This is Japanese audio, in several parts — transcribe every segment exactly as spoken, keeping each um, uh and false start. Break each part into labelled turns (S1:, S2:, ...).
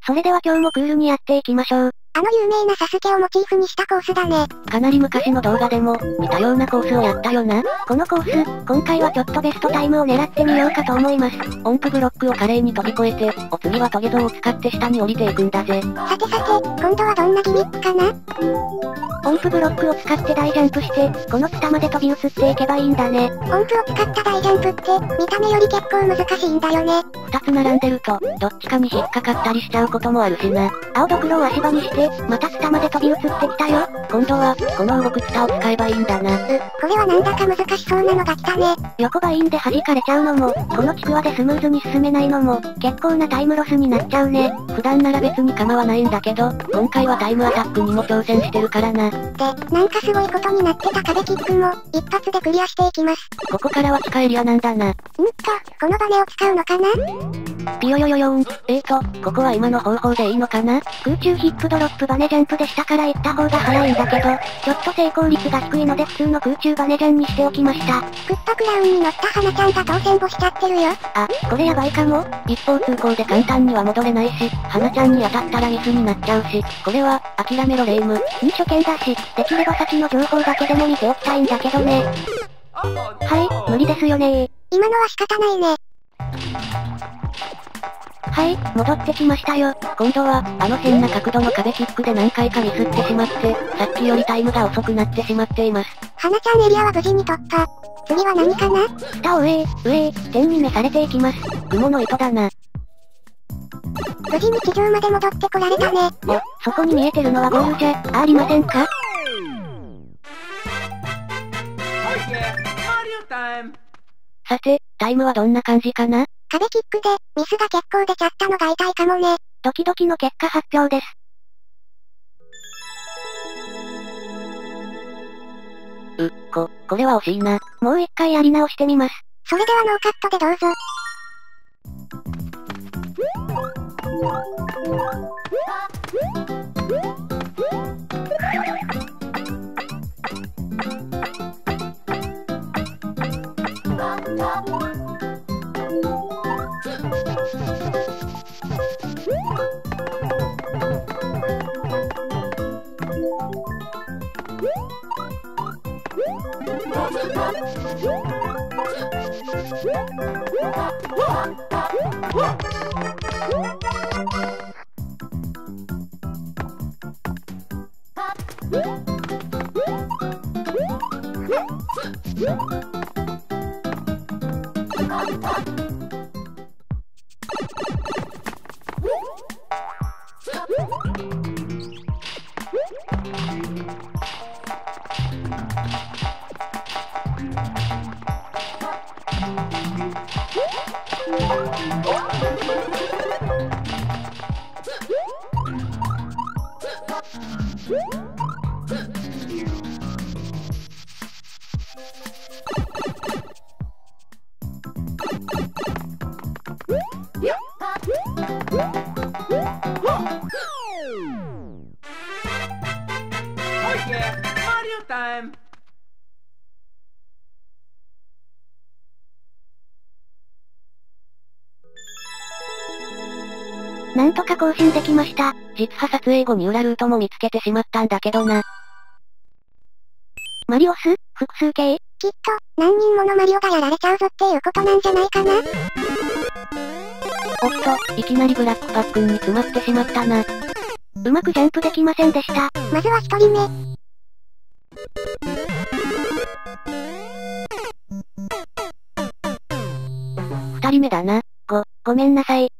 S1: それでは今日もクールにやっていきましょう。
S2: あの有名なサスケをモチーフにしたコースだね。
S1: かなり昔の動画でも、似たようなコースをやったよな。このコース、今回はちょっとベストタイムを狙ってみようかと思います。音符ブロックを華麗に飛び越えて、お次はトゲ像を使って下に降りていくんだぜ。
S2: さてさて、今度はどんなギミックかな？
S1: 音符ブロックを使って大ジャンプして、このツタまで飛び移っていけばいいんだね。
S2: 音符を使った大ジャンプって、見た目より結構難しいんだよね。
S1: 二つ並んでると、どっちかに引っかかったりしちゃうこともあるしな。青ドクロを足場にして、またツタまで飛び移ってきたよ。今度は、この動くツタを使えばいいんだな。
S2: う、これはなんだか難しそうなのが来たね。
S1: 横バインで弾かれちゃうのも、このちくわでスムーズに進めないのも、結構なタイムロスになっちゃうね。普段なら別に構わないんだけど、今回はタイムアタックにも挑戦してるからな。
S2: で、なんかすごいことになってた壁キックも、一発でクリアしていきます。
S1: ここからは地下エリアなんだな。ん
S2: んっと、このバネを使うのかな？
S1: ピヨヨヨヨーン。えーと、ここは今の方法でいいのかな？空中ヒップドロップバネジャンプで下から行った方が早いんだけど、ちょっと成功率が低いので普通の空中バネジャンにしておきました。
S2: グッドクラウンに乗った花ちゃんが当選簿しちゃってるよ。
S1: あ、これやばいかも。一方通行で簡単には戻れないし、花ちゃんに当たったらミスになっちゃうし、これは、諦めろレイム。ん初見だし、できれば先の情報だけでも見ておきたいんだけどね。はい、無理ですよねー。
S2: 今のは仕方ないね。
S1: はい、戻ってきましたよ。今度は、あの変な角度の壁キックで何回かミスってしまって、さっきよりタイムが遅くなってしまっています。
S2: 花ちゃんエリアは無事に突破。次は何かな？
S1: 下を上へ、上へ、点に召されていきます。雲の糸だな。
S2: 無事に地上まで戻ってこられたね。
S1: お、そこに見えてるのはゴールじゃ、ありませんか？さて、タイムはどんな感じかな？
S2: 壁キックで、ミスが結構出ちゃったのが痛いかもね。
S1: ドキドキの結果発表です。う、こ、これは惜しいな。もう一回やり直してみます。
S2: それではノーカットでどうぞ。
S1: なんとか更新できました。実波撮影後に裏ルートも見つけてしまったんだけどな。マリオス？複数形？
S2: きっと、何人ものマリオがやられちゃうぞっていうことなんじゃないかな？
S1: おっと、いきなりブラックパックンに詰まってしまったな。うまくジャンプできませんでした。
S2: まずは一人目。
S1: 二人目だな。ご、ごめんなさい。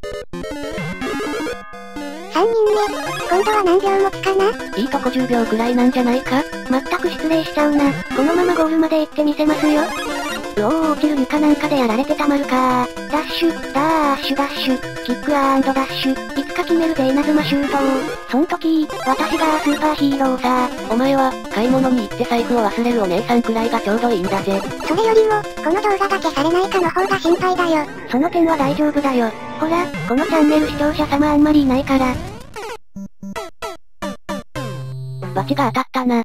S2: 三人目。今度は何秒持つかな？
S1: いいとこじゅうびょうくらいなんじゃないか？まったく失礼しちゃうな。このままゴールまで行ってみせますよ。うおー落ちる床なんかでやられてたまるかー。ダッシュ、ダッシュダッシュ、キックアンドダッシュ、いつか決めるぜ稲妻シュートー。そん時、私がスーパーヒーローさー。お前は、買い物に行って財布を忘れるお姉さんくらいがちょうどいいんだぜ。
S2: それよりも、この動画が消されないかの方が心配だよ。
S1: その点は大丈夫だよ。ほら、このチャンネル視聴者様あんまりいないから。バチが当たったな。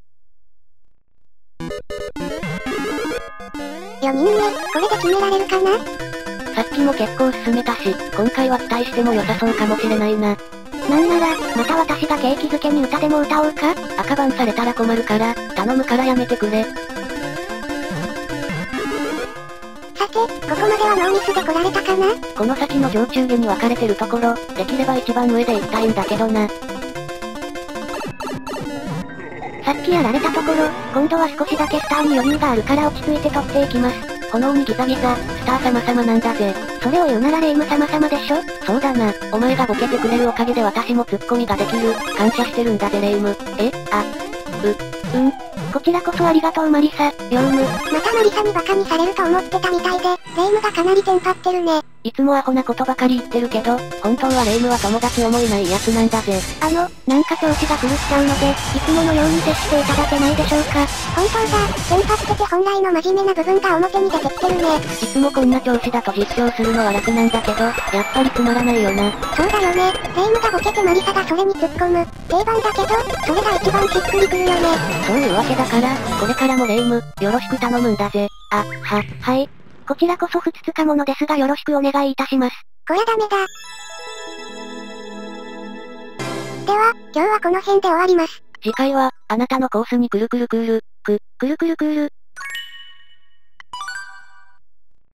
S2: よにんめ、これで決められるかな？
S1: さっきも結構進めたし、今回は期待しても良さそうかもしれないな。
S2: なんなら、また私が景気づけに歌でも歌おうか？
S1: 赤バンされたら困るから、頼むからやめてくれ。
S2: さて、ここまではノーミスで来られたかな？
S1: この先の上中下に分かれてるところ、できれば一番上で行きたいんだけどな。
S2: さっきやられたところ、今度は少しだけスターに余裕があるから落ち着いて取っていきます。
S1: 炎にギザギザ、スター様様なんだぜ。
S2: それを言うならレイム様様でしょ？
S1: そうだな、お前がボケてくれるおかげで私もツッコミができる。感謝してるんだぜレイム。え、あ、う、うん。
S2: こちらこそありがとうマリサ、ヨウム。またマリサにバカにされると思ってたみたいで、レイムがかなりテンパってるね。
S1: いつもアホなことばかり言ってるけど、本当はレイムは友達思いないやつなんだぜ。
S2: あの、なんか調子が狂っちゃうので、いつものように接していただけないでしょうか。本当だ、テンパってて本来の真面目な部分が表に出てきてるね。
S1: いつもこんな調子だと実況するのは楽なんだけど、やっぱりつまらないよな。
S2: そうだよね、レイムがボケてマリサがそれに突っ込む。定番だけど、それが一番しっくりくるよね。
S1: そういうわけだから、これからもレイム、よろしく頼むんだぜ。あ、は、
S2: はい。こちらこそふつつかものですがよろしくお願いいたします。こりゃダメだ。では、今日はこの辺で終わります。
S1: 次回は、あなたのコースにくるくるクール、く、くるくるクール、